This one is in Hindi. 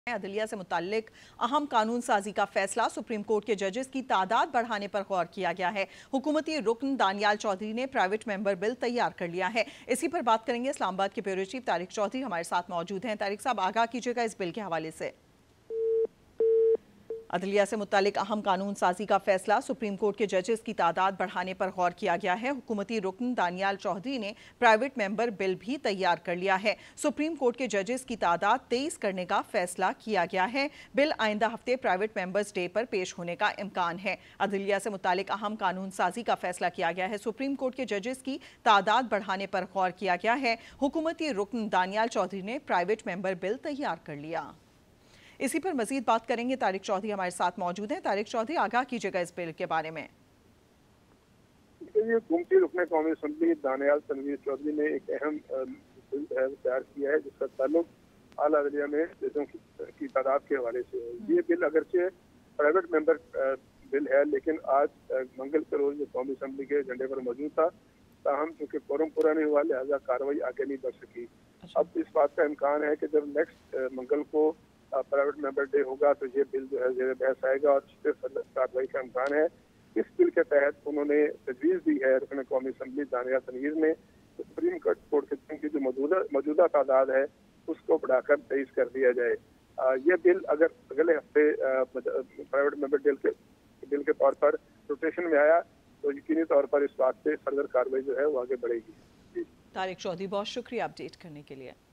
अदलिया से मुताल्लिक अहम कानून साजी का फैसला। सुप्रीम कोर्ट के जजेस की तादाद बढ़ाने पर गौर किया गया है। हुकूमती रुकन दानियाल चौधरी ने प्राइवेट मेंबर बिल तैयार कर लिया है। इसी पर बात करेंगे। इस्लामाबाद के ब्यूरो चीफ तारिक चौधरी हमारे साथ मौजूद हैं। तारिक साहब, आगाह कीजिएगा इस बिल के हवाले से। अदलिया से मुतालिक अहम कानून साजी का फैसला। सुप्रीम कोर्ट के जजेस की तादाद बढ़ाने पर गौर किया गया है। हुकूमती रुकन दानियाल चौधरी ने प्राइवेट मेंबर बिल भी तैयार कर लिया है। सुप्रीम कोर्ट के जजेस की तादाद 23 करने का फैसला किया गया है। बिल आइंदा हफ्ते प्राइवेट मेंबर्स डे पर पेश होने का इम्कान है। अदलिया से मुतालिक अहम कानून साजी का फैसला किया गया है। सुप्रीम कोर्ट के जजेस की तादाद बढ़ाने पर गौर किया गया है। हुकूमती रुकन दानियाल चौधरी ने प्राइवेट मेंबर बिल तैयार कर लिया। इसी पर मजीद बात करेंगे। तारिक चौधरी हमारे साथ मौजूद हैं। तारिक चौधरी, आगाह कीजिएगा इस बिल के बारे में। ये हुकूमती रुकने कौमी असम्बली दानियाल तनवीर चौधरी ने एक अहम बिल तैयार किया है, जिसका ताल्लुक आला अदलिया में जजों की तादाद के हवाले से है। ये बिल अगरचे प्राइवेट मेंबर बिल है, लेकिन आज मंगल के रोज कौमी असम्बली के एजेंडे पर मौजूद था। ताहम चूँकि कोरम पूरा नहीं हुआ, लिहाजा कार्रवाई आगे नहीं बढ़ सकी। अब इस बात का इम्कान है कि जब नेक्स्ट मंगल को प्राइवेट मेंबर डे होगा तो ये बिल जो है जेर बहस आएगा और इस पर कार्रवाई का इम्कान है। इस बिल के तहत उन्होंने तजवीज़ दी है रुकन कौमी असम्बली दानियाल तनवीर ने, सुप्रीम कोर्ट के जजों की जो मौजूदा तादाद है उसको बढ़ाकर 23 कर दिया जाए। ये बिल अगर अगले हफ्ते प्राइवेट मेंबर बिल के तौर पर रोटेशन में आया तो यकीनी तौर पर इस बात पे फर्दर कार्रवाई जो है वो आगे बढ़ेगी। तारिक चौधरी, बहुत शुक्रिया अपडेट करने के लिए।